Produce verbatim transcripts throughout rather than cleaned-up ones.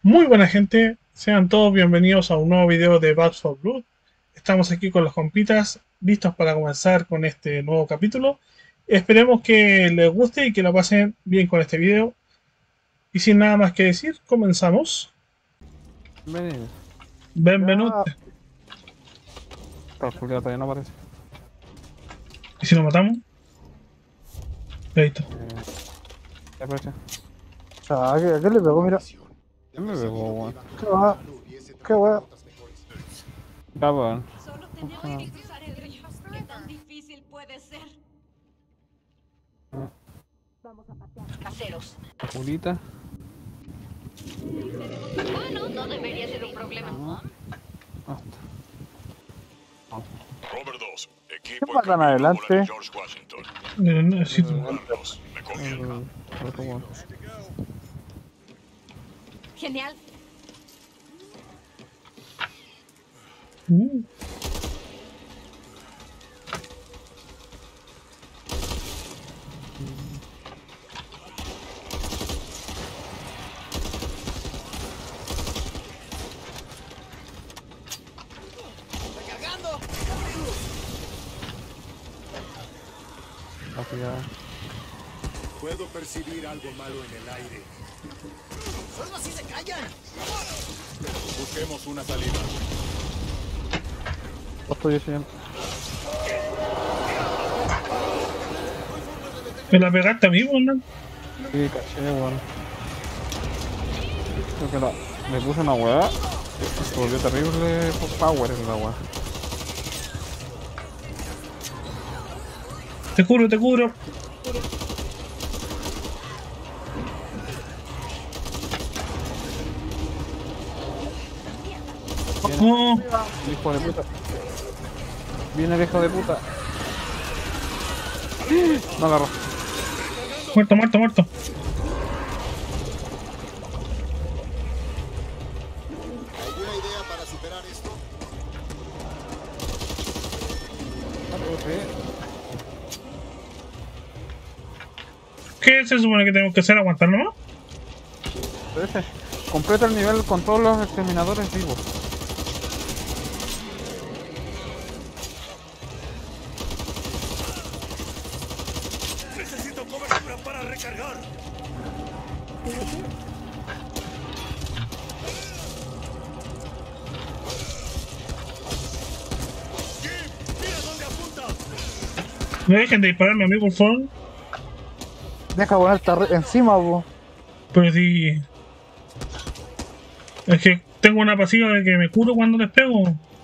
Muy buena gente, sean todos bienvenidos a un nuevo video de Back four Blood. Estamos aquí con los compitas, listos para comenzar con este nuevo capítulo. Esperemos que les guste y que lo pasen bien con este video. Y sin nada más que decir, comenzamos. Bienvenido. Benvenute. Pero Julián todavía no aparece. ¿Y si lo matamos? Listo. Eh, ya aparece. O sea, ¿a qué, a qué le pegó? Mira. ¿Qué me pegó, weón? Qué va. Qué va. Ya, weón. Solo tenemos que cruzar el río. ¿Qué tan difícil puede ser? Vamos a patear. Caseros. Julita. Bueno, no debería ser un problema. Ah, Robert dos, ¿Qué equipo más tan adelante? George Washington. Eh, necesito- Carlos, recogiendo. el otro weón. Genial. Uh, Así ya. Puedo percibir algo malo en el aire. ¡Solo así se callan! Busquemos una salida. Lo estoy diciendo. ¿Me la pegaste a mí, weón? Sí, caché, weón. Creo que la... me puse una weá. Se volvió terrible power en la weá. Te cubro, te cubro. Oh, El hijo de puta. Viene el hijo de puta. No agarró. muerto, muerto, muerto. ¿Alguna idea para superar esto? ¿Qué se supone que tenemos que hacer? ¿Aguantar nomás? Ese. Completa el nivel con todos los exterminadores vivos. Necesito cobertura para recargar. Jim, mira dónde apunta. No dejen de dispararme a mí, por favor. Deja ponerte arre- encima, po. Pero si... Es que tengo una pasiva de que me curo cuando les pego.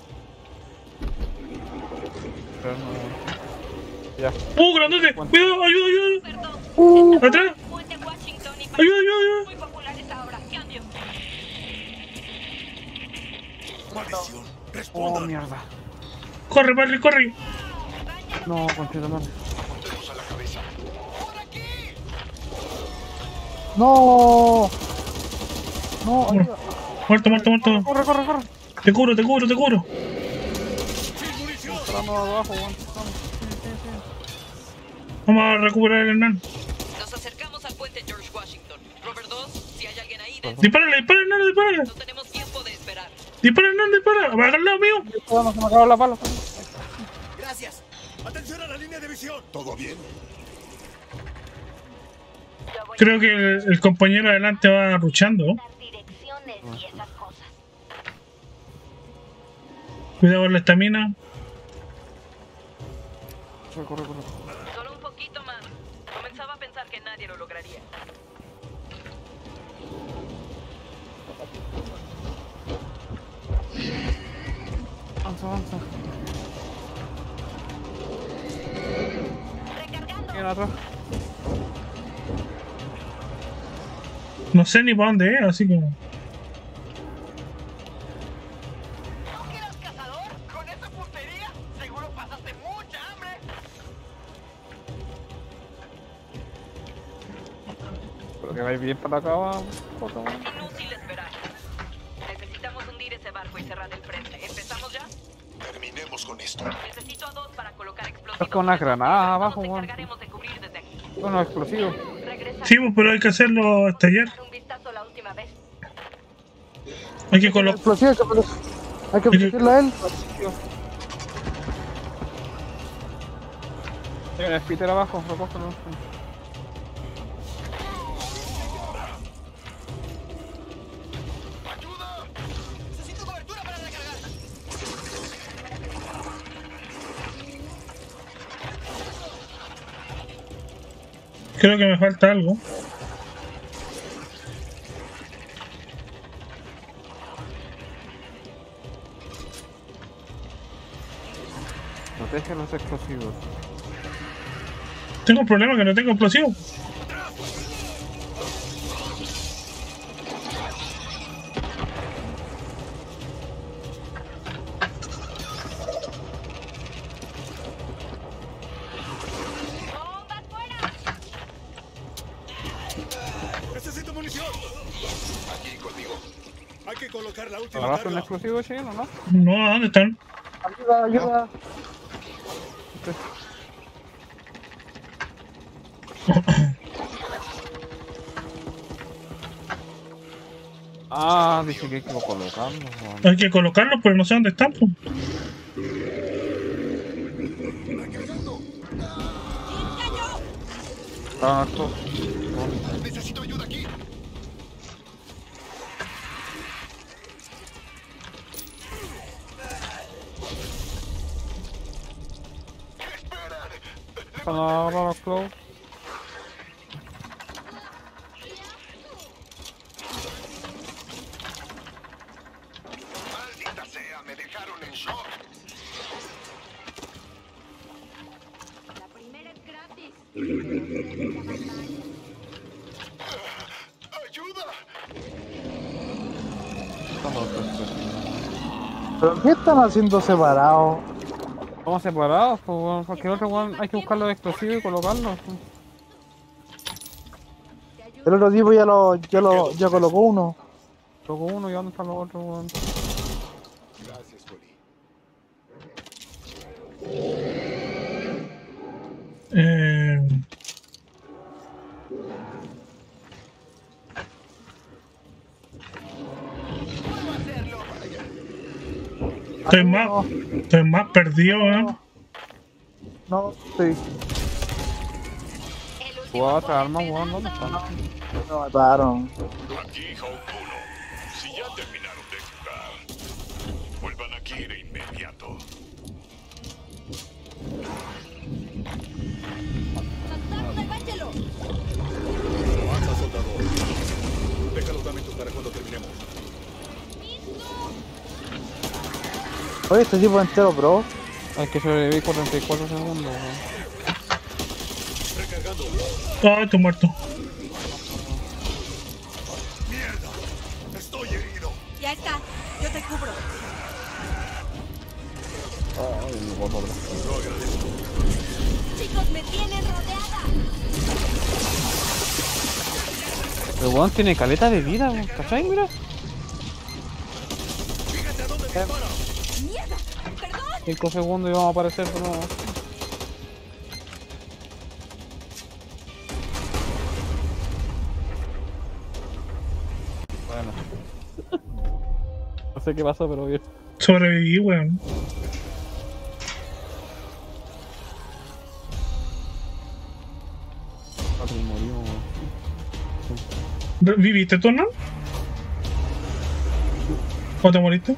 Pero no- Ya. ¡Uh, grandote! ¡Cuidado! ¡Ayuda, ayuda! Perdón. Uh, ¡Atrás! Puente Washington y ¡Ayuda, ayuda, ayuda! muy populares ahora. Cambio. Maldición, Oh, respondan. mierda. ¡Corre, padre, corre! No, conchita madre. Apuntemos a la cabeza. No. No, ayuda. Muerto, muerto, muerto. Corre, corre, corre. Te curo, te curo, te curo. Sin munición. Entrando abajo, weón. Vamos. Sí, sí, sí. Vamos a recuperar el Hernán. Nos acercamos al puente George Washington. Robert dos, si hay alguien ahí, dense- ¡Dispárale, dispárale, Hernán, dispárale! no tenemos tiempo de esperar. ¡Dispara, Hernán, dispara! ¡Va al lado mío! Bueno, se me acabaron las balas. Gracias. Atención a la línea de visión. ¿Todo bien? Creo que el, el compañero adelante va ruchando. Las direcciones y esas cosas. Cuidado con la estamina. Corre, corre, corre. Solo un poquito más. Comenzaba a pensar que nadie lo lograría. Avanza, avanza. Recargando. Viene atrás. No sé ni para dónde es, así que... ¿No quieras cazador? ¿Con esa puntería? Seguro pasaste mucha hambre. Pero que vais bien para acá abajo. Inútil esperar. Necesitamos hundir ese barco y cerrar el frente. ¿Empezamos ya? Terminemos con esto. Necesito a dos para colocar explosivos. Es con unas granadas abajo, Nos weón. encargaremos de cubrir desde aquí. Bueno, explosivo. Regresa. Sí, pues, pero hay que hacerlo estallar. Dar un vistazo la última vez. Hay que colocar. Explosivo, hay que, hay que protegerlo a él. Hay un spitter abajo, recógelo. ¡Ayuda! Necesito cobertura para recargar. Creo que me falta algo. Protege los explosivos. Tengo un problema que no tengo explosivo. ¡Bombas fuera! ¡Necesito munición! Aquí conmigo. Hay que colocar la última ¿Agarraste un carga. explosivo chino, no? No, ¿dónde están? Ayuda, ayuda. Ah, dice que hay que colocarlo. weón. Hay que colocarlos, pero no sé dónde están. Pues. Ah, esto. Necesito ayuda aquí. Están ahora los close. Maldita sea, me dejaron en shock. La primera es gratis. ¡Ayuda! Están los explosivos. ¿Pero qué están haciendo separados? Estamos separados, pues, weón, porque el otro weón hay que buscar los explosivos y colocarlos. pues. El otro tipo ya lo, ya lo, ya colocó uno. Tocó uno y dónde están los otros, weón. Gracias, Coli. Eh... Estoy más, estoy más perdido, ¿eh? No, sí, El último Jugaba otra arma, pedazo. weón, ¿dónde están? lo mataron. Aquí, Hawk uno. Si ya terminaron de jugar, vuelvan aquí de inmediato. Avanza, soldador. Deja los damentos para cuando terminemos. Oye, este tipo es entero, bro. Hay que sobrevivir cuarenta y cuatro segundos, weón. Recargando. Ah, estoy muerto. ¡Mierda! Estoy herido. Ya está, yo te cubro. Ay, me boto, bro. Lo agradezco. Chicos, me tienen rodeada. El weón tiene caleta de vida, weón, ¿cachai? Mira. Fíjate a dónde dispara. Mierda, perdón. cinco segundos y vamos a aparecer de nuevo. Bueno. No sé qué pasó, pero bien. Sobreviví, weón. Cuatro y morimos, weón. ¿Viviste tú, no? ¿O te moriste?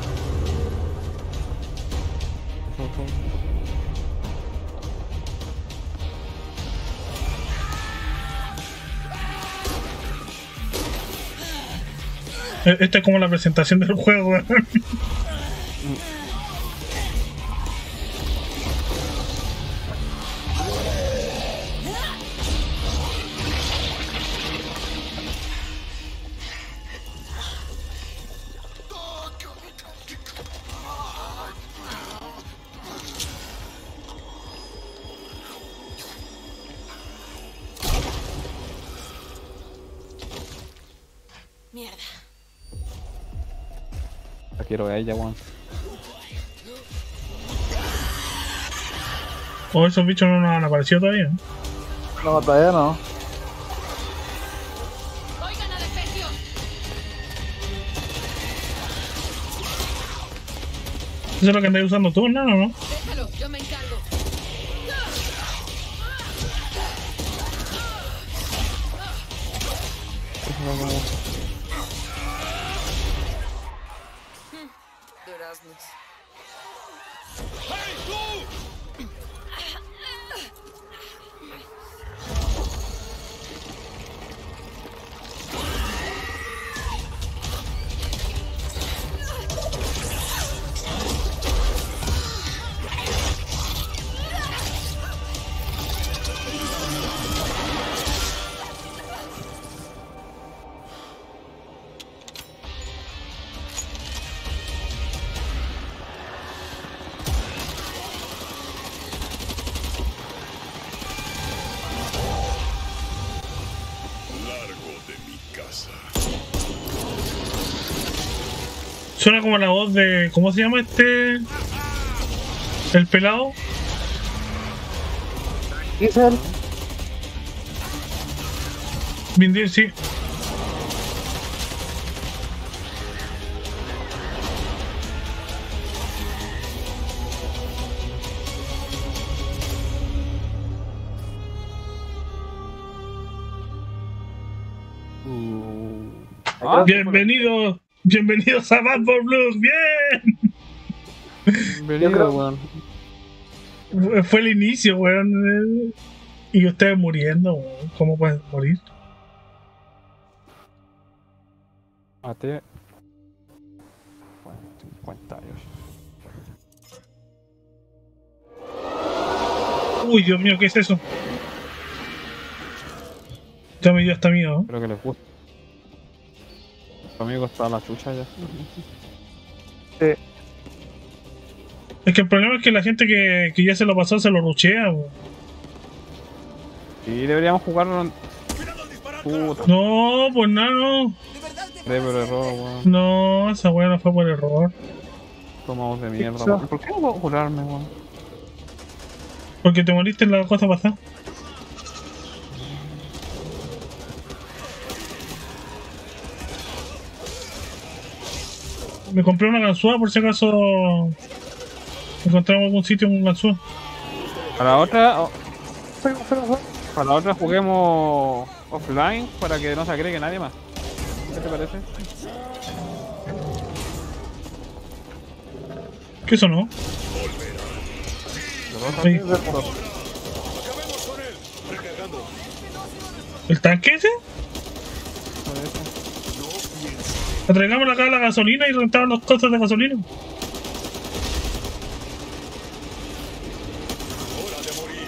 Eh, Esta es como la presentación del juego, weón. Mierda. La quiero a ella, weón. O esos bichos no nos han aparecido todavía. No, todavía no. Oigan al especio. Eso es lo que andáis usando tú, ¿no? ¿No? Déjalo, yo me encargo. Duraznos. Suena como la voz de... ¿Cómo se llama este? El pelado. Diesel. Vin Diesel, sí. Ah, Bienvenidos, bienvenidos a Bad for Blood, bien. bienvenido, creo- weón. Fue el inicio, weón. eh, Y ustedes muriendo, weón. ¿Cómo pueden morir? Mate. Bueno, cincuenta años. Uy, Dios mío, ¿qué es eso? Ya me dio hasta miedo. ¿no? Espero que les guste. Tu amigo está a la chucha ya. Sí. Es que el problema es que la gente que, que ya se lo pasó se lo ruchea, weón. Y deberíamos jugarlo. Puta, No, pues nada, no. pero error, weón. No, esa weá no fue por error. Tomamos de mierda, Eso. weón. ¿Por qué no puedo curarme, weón? Porque te moriste en la cosa pasada. Me compré una ganzúa por si acaso encontramos algún sitio con ganzúa. Para la otra, oh, Fuego, fuego, fuego. para la otra juguemos offline para que no se agregue nadie más. ¿Qué te parece? ¿Qué eso no? Los dos Sí. así, los dos. Acabemos con él. Recargando. ¿El tanque ese? Parece. Atraigamos acá la gasolina y rentamos las cosas de gasolina. Hora de morir.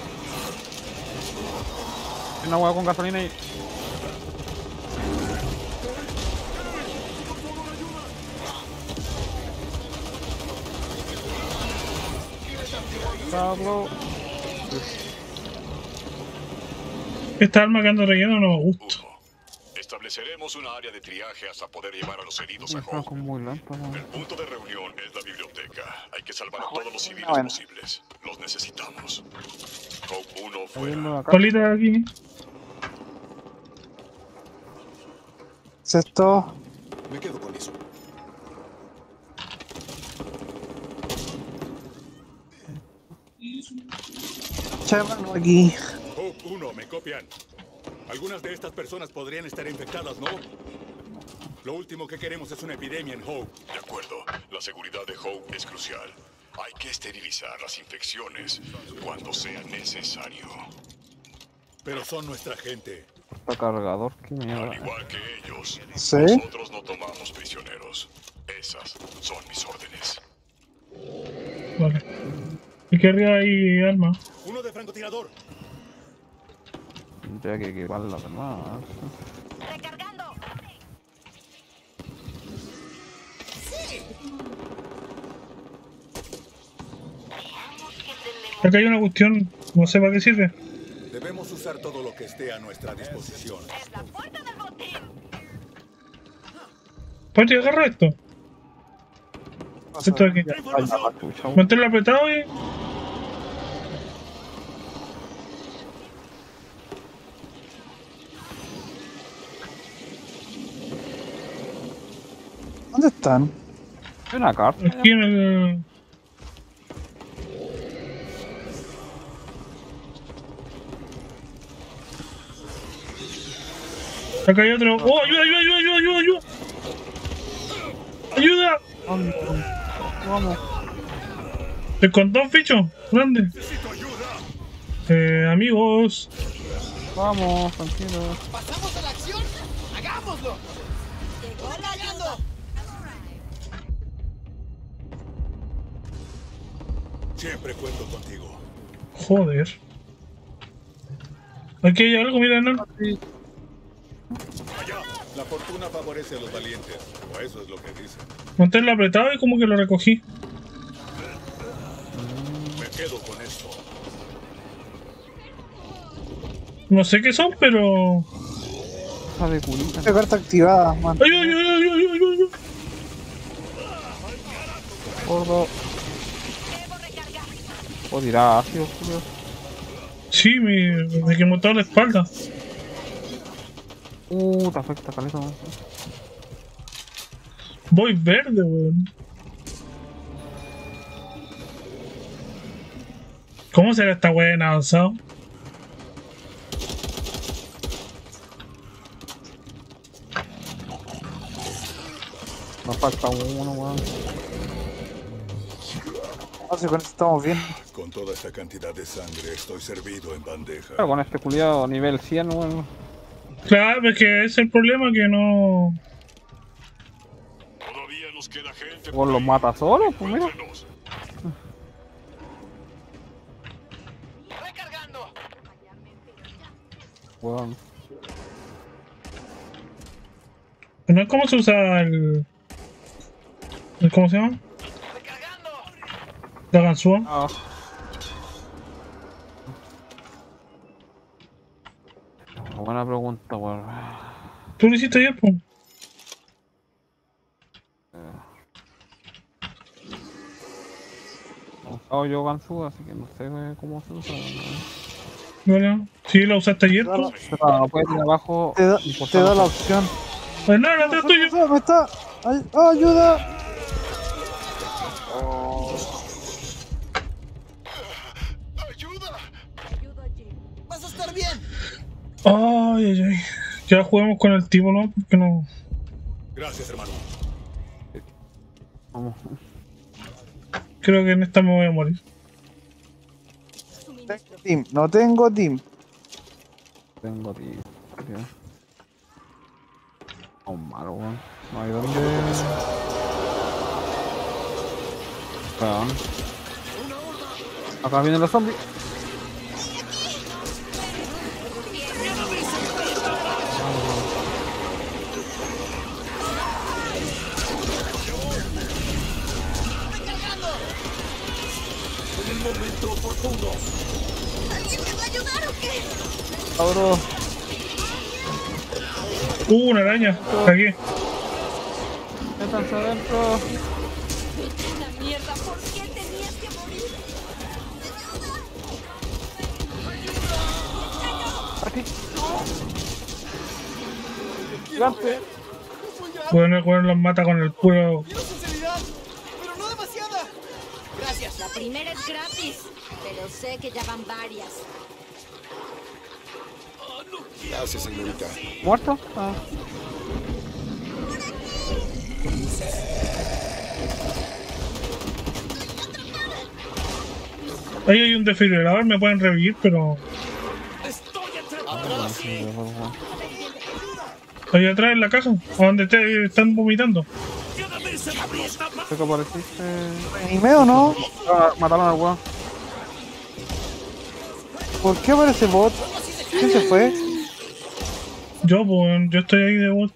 Una hueá con gasolina y. Pablo. Esta arma que ando relleno no me gusta. Uno. Estableceremos una área de triaje hasta poder llevar a los heridos a Me Hope. con muy lento, El weón. punto de reunión es la biblioteca. Hay que salvar a todos los civiles Bueno. posibles. Los necesitamos. Hope uno Estoy viendo fuera. acá. Colita aquí. Sexto. Me quedo con eso. Chévere, aquí. Hope uno, me copian. Algunas de estas personas podrían estar infectadas, ¿no? Lo último que queremos es una epidemia en Hope. De acuerdo. La seguridad de Hope es crucial. Hay que esterilizar las infecciones cuando sea necesario. Pero son nuestra gente. Está cargador, qué Al mierda. igual que ellos, ¿Sí? nosotros no tomamos prisioneros. Esas son mis órdenes. Vale. Y que arriba hay arma. Uno de francotirador. Tendría que equipar la verdad. ¡Recargando! Veamos qué tenemos. Acá hay una cuestión, no sé para qué sirve. Debemos usar todo lo que esté a nuestra disposición. ¡Es la puerta del botín! Ponte, agarra esto. Esto de aquí. Chucha, weón. Manténlo apretado y... ¿Dónde están? Hay una carta. Aquí en el... Acá hay otro. ¡Oh, ayuda, ayuda, ayuda, ayuda, ayuda, ayuda! ¡Ayuda! ¿Dónde? Vamos. El condón, ficho, grande. Eh, amigos. Vamos, tranquilo. ¿Pasamos a la acción? ¡Hagámoslo! ¡Cargando! Siempre cuento contigo. Joder. Aquí hay algo, mira, ¿no? Allá, la fortuna favorece a los valientes. O eso es lo que dicen. Manténlo apretado y como que lo recogí. Me quedo con esto. No sé qué son, pero... Esa de culita. Esta carta activada, man. ¡Ayuda, ayuda, ayuda, ayuda, ayuda, ayuda! Gordo. Puedo tirar ácido, Julio. Sí, me, me quemó toda la espalda. Uh, te afecta, caleta. ¿No? Voy verde, weón. ¿Cómo será esta weá en avanzado? Nos falta uno, weón. No sé, con esto estamos bien. Con toda esta cantidad de sangre estoy servido en bandeja. Pero con este culiado nivel cien, weón. Claro, es que ese es el problema, que no... Todavía nos queda gente. Vos los mata solo, pues mira. ¡Recargando! Weón. No es como se usa el... el ¿cómo se llama? ¡Recargando! La ganzúa. Ah. Buena pregunta, weón. ¿Tú lo hiciste ayer, po? No usado yo ganzúa, así que no sé eh, cómo se usa. Bueno, sí, la usaste ayer, po. No, no puedes ir abajo Te da, y por te da la favor. opción. Pues no, no, no, tuyo. Me está. Ay, oh, ayuda. ¡Ayuda! ¡Vas a estar bien! Ay, ay, ay. Ya juguemos con el tipo, ¿no? Porque no... Gracias, hermano. Vamos. Creo que en esta me voy a morir. Tengo team. No tengo team. Tengo tío. tío. Oh, malo, weón. No hay dónde. Weón. Acá vienen los zombies. ¿Alguien me va a ayudar o qué? Cabrón. Uh, una araña. Aquí. Métanse adentro. La mierda, ¿por qué tenías que morir? Aquí. Gigante. Bueno, el weón los mata con el puro... ¡Quiero sinceridad! ¡Pero no demasiada! ¡Gracias! La primera es gratis, pero sé que ya van varias. Gracias, señorita. ¿Muerto? Ah. Ahí hay un desfibrilador, me pueden revivir, pero... Ahí atrás en la caja, a donde te están vomitando. ¿Qué que apareciste? ¿Anime o no? Ah, mataron al weón. ¿Por qué aparece bot? ¿Quién se fue? Yo, pues, yo estoy ahí de bot.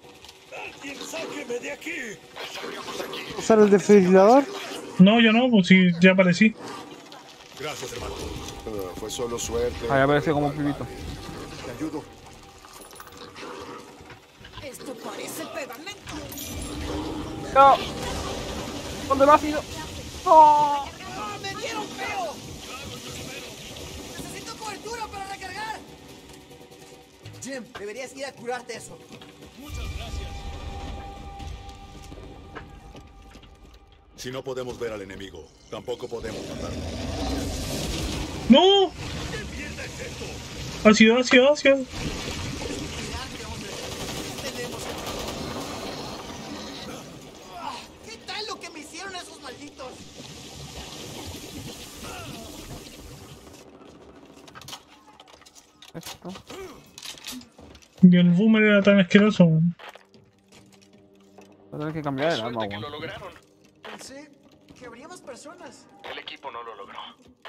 ¿Usar el desfibrilador? No, yo no, pues sí, ya aparecí. Gracias, hermano. Uh, fue solo suerte. Ahí apareció como un pibito. Te ayudo. Esto parece pegamento. ¡No! ¿Dónde va sido? ¡No! ¡Ah, me dieron feo! ¡Necesito cobertura para recargar! Jim, deberías ir a curarte eso. Si no podemos ver al enemigo, tampoco podemos matarlo. ¡No! Ácido, ácido, ácido. ¿Qué tal lo que me hicieron esos malditos? Esto. Y el boomer era tan asqueroso. weón. Voy a tener que cambiar el arma, Suerte que weón. lo lograron. Pensé que habría más personas. El equipo no lo logró.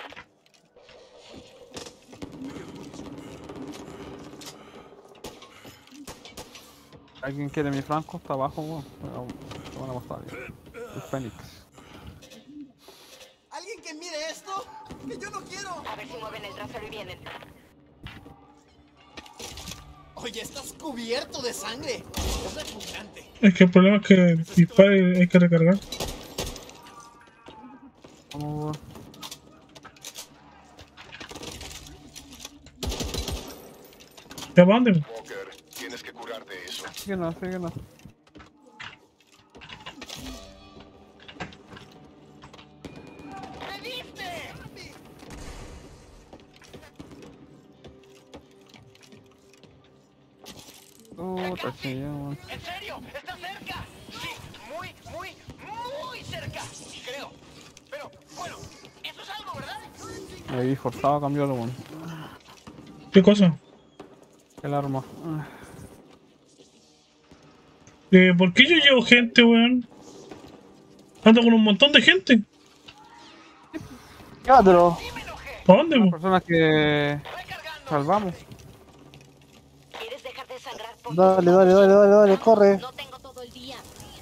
¿Alguien quiere mi franco? Está abajo, weón. Pero se van a matar ya. El Fénix. ¿Alguien que mire esto? ¡Que yo no quiero! A ver si mueven el trasero y vienen. Oye, estás cubierto de sangre. Es repugnante. Es que el problema es que dispara y hay que recargar. Vamos, weón. ¿Ya para dónde? Walker, tienes que curarte eso. Síguenos, síguenos. ¡Me diste! Puta, sí, ya, weón. ¿En serio? ¡Está cerca! Sí, muy, muy, muy cerca. Creo. Pero, bueno, eso es algo, ¿verdad? Me vi forzado a cambiarlo, weón. ¿Qué cosa? El arma. Ah. Eh, ¿Por qué yo llevo gente, weón? Ando con un montón de gente. Llévatelo. ¿Para dónde, Las weón? personas que salvamos. ¿Quieres dejar de sangrar por Dale, dale, dale, dale, dale, corre. No tengo todo el día.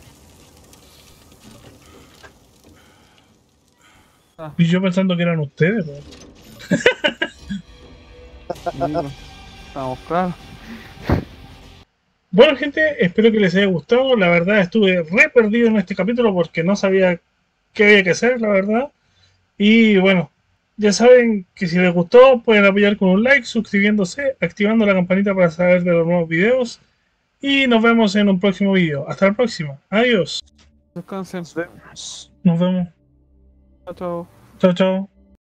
Y yo pensando que eran ustedes, weón. Estamos claros. Bueno, gente, espero que les haya gustado. La verdad, estuve re perdido en este capítulo porque no sabía qué había que hacer, la verdad. Y bueno, ya saben que si les gustó, pueden apoyar con un like, suscribiéndose, activando la campanita para saber de los nuevos videos. Y nos vemos en un próximo video. Hasta la próxima. Adiós. Descansen. Nos vemos. Chao, chao. Chao, chao.